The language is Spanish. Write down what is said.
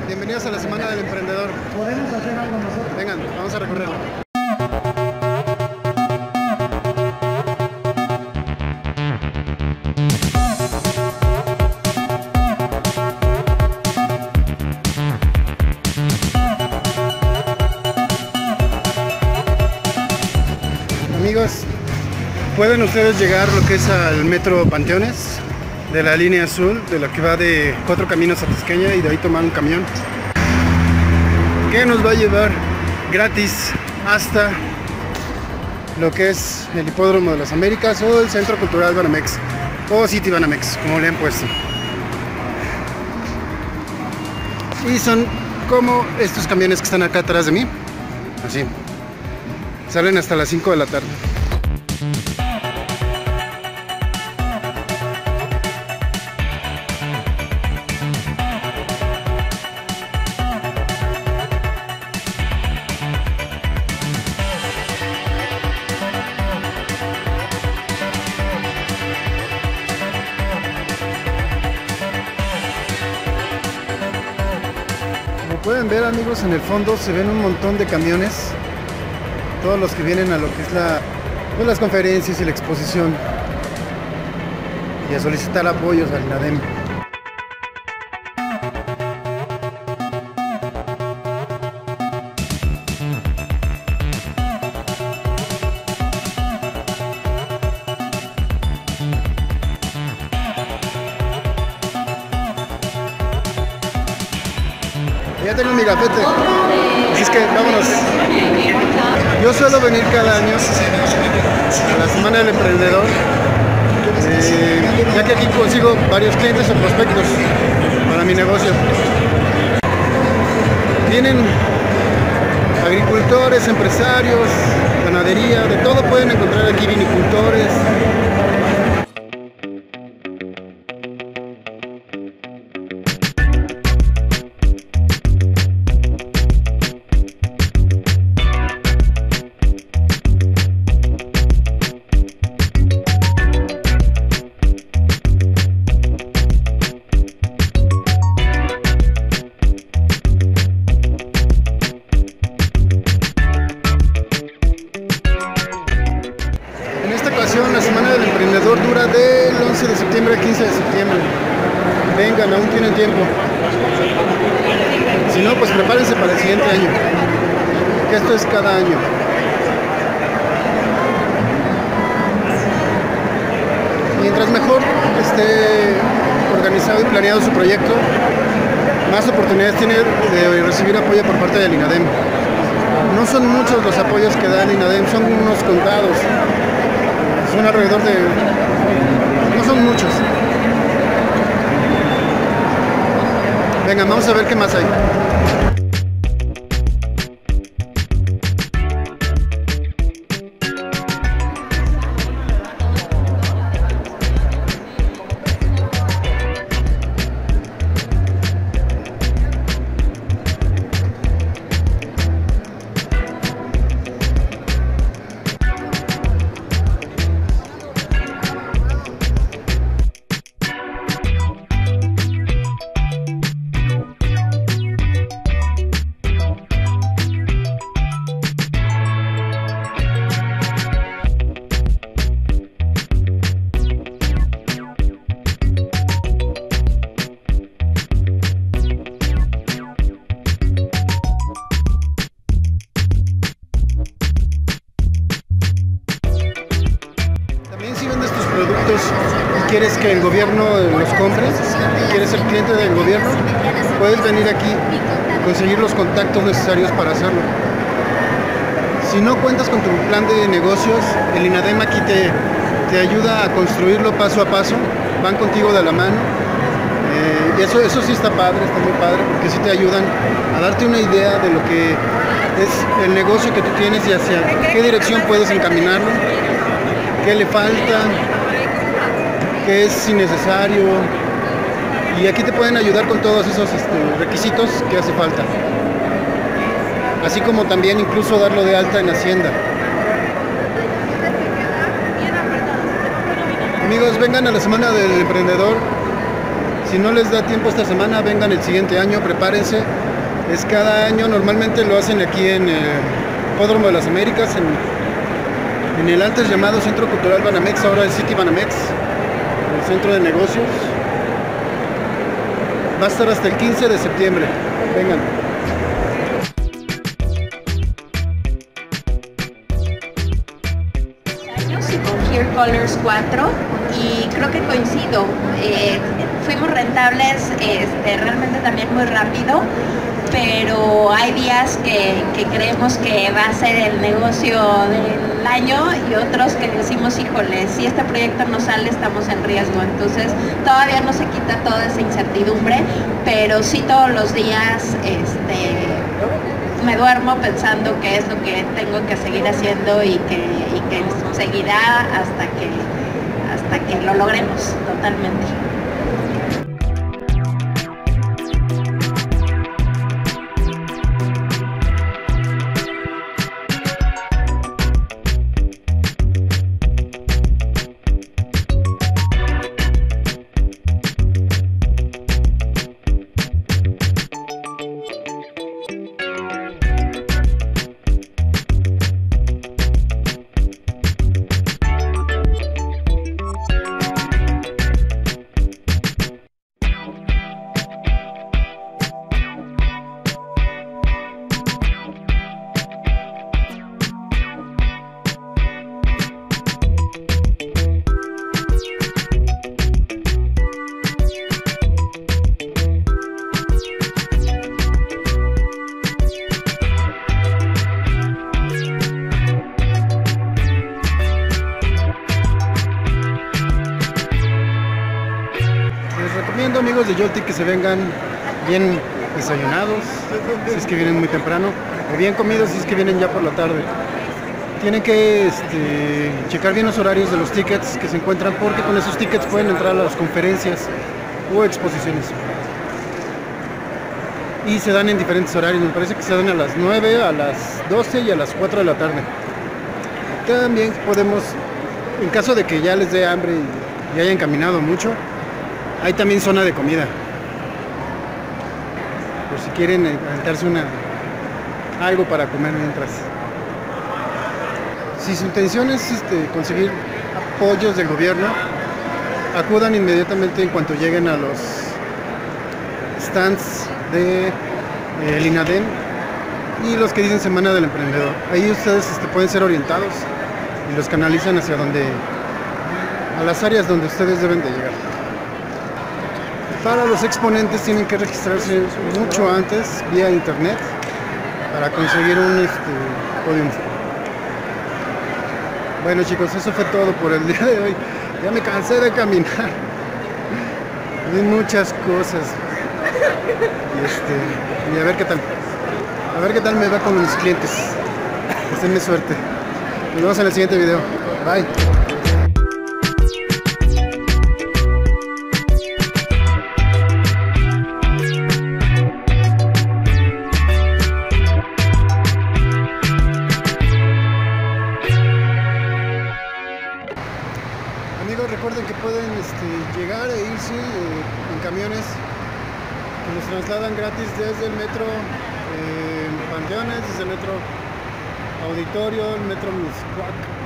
Bienvenidos a la Semana del Emprendedor. ¿Podemos hacer algo nosotros? Vengan, vamos a recorrerlo. Amigos, pueden ustedes llegar lo que es al Metro Panteones de la línea azul, de la que va de Cuatro Caminos a Tasqueña, y de ahí tomar un camión que nos va a llevar gratis hasta lo que es el Hipódromo de las Américas o el Centro Cultural Banamex o City Banamex, como le han puesto. Y son como estos camiones que están acá atrás de mí, así. Salen hasta las 5 de la tarde. Como pueden ver, amigos, en el fondo se ven un montón de camiones. Todos los que vienen a lo que es las conferencias y la exposición y a solicitar apoyos al INADEM. Ya tengo mi gafete, así es que vámonos. Yo suelo venir cada año a la Semana del Emprendedor, ya que aquí consigo varios clientes o prospectos para mi negocio. Vienen agricultores, empresarios, ganadería, de todo pueden encontrar aquí, vinicultores. La Semana del Emprendedor dura del 11 de septiembre al 15 de septiembre. Vengan, aún tienen tiempo. Si no, pues prepárense para el siguiente año, que esto es cada año. Mientras mejor esté organizado y planeado su proyecto, más oportunidades tiene de recibir apoyo por parte del INADEM. No son muchos los apoyos que da el INADEM, son unos contados. Son alrededor de... no son muchos. Venga, vamos a ver qué más hay. Y quieres que el gobierno los compre, quieres ser cliente del gobierno, puedes venir aquí y conseguir los contactos necesarios para hacerlo. Si no cuentas con tu plan de negocios, el INADEM aquí te ayuda a construirlo paso a paso, van contigo de la mano. Y eso sí está padre, está muy padre, porque sí te ayudan a darte una idea de lo que es el negocio que tú tienes y hacia qué dirección puedes encaminarlo, qué le falta, qué es innecesario, y aquí te pueden ayudar con todos esos requisitos que hace falta, así como también incluso darlo de alta en Hacienda. Amigos, vengan a la Semana del Emprendedor. Si no les da tiempo esta semana, vengan el siguiente año, prepárense. Es cada año, normalmente lo hacen aquí en el Hipódromo de las Américas, en el antes llamado Centro Cultural Banamex, ahora es City Banamex, el centro de negocios. Va a estar hasta el 15 de septiembre. Vengan. Con Here Colors 4 y creo que coincido. Fuimos rentables realmente también muy rápido, pero hay días que creemos que va a ser el negocio del año y otros que decimos, híjole, si este proyecto no sale estamos en riesgo. Entonces todavía no se quita toda esa incertidumbre, pero sí todos los días me duermo pensando que es lo que tengo que seguir haciendo y que seguirá hasta que lo logremos totalmente. Amigos de Jolti, que se vengan bien desayunados si es que vienen muy temprano, o bien comidos si es que vienen ya por la tarde. Tienen que checar bien los horarios de los tickets que se encuentran, porque con esos tickets pueden entrar a las conferencias o exposiciones. Y se dan en diferentes horarios, me parece que se dan a las 9, a las 12 y a las 4 de la tarde. También podemos, en caso de que ya les dé hambre y hayan caminado mucho, hay también zona de comida, por si quieren aventarse algo para comer mientras. Si su intención es conseguir apoyos del gobierno, acudan inmediatamente en cuanto lleguen a los stands de el INADEM y los que dicen Semana del Emprendedor. Ahí ustedes pueden ser orientados y los canalizan hacia a las áreas donde ustedes deben de llegar. Para los exponentes tienen que registrarse mucho antes vía internet para conseguir un podium. Bueno chicos, eso fue todo por el día de hoy. Ya me cansé de caminar. Vi muchas cosas. Y a ver qué tal. A ver qué tal me va con mis clientes. Denme suerte. Nos vemos en el siguiente video. Bye. Recuerden que pueden llegar e irse en camiones que los trasladan gratis desde el metro Panteones, desde el metro Auditorio, el metro Miscuac,